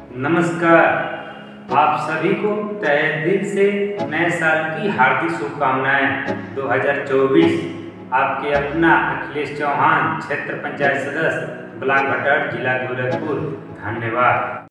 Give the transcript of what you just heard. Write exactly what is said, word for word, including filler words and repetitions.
नमस्कार। आप सभी को तहे दिल से नए साल की हार्दिक शुभकामनाएं। दो हज़ार चौबीस आपके अपना अखिलेश चौहान, क्षेत्र पंचायत सदस्य, ब्लॉक भटट, जिला गोरखपुर। धन्यवाद।